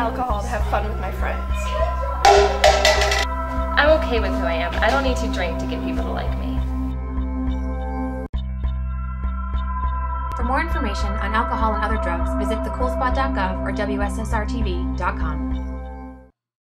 alcohol to have fun with my friends. I'm okay with who I am. I don't need to drink to get people to like me. For more information on alcohol and other drugs, visit thecoolspot.gov or WSSRTV.com.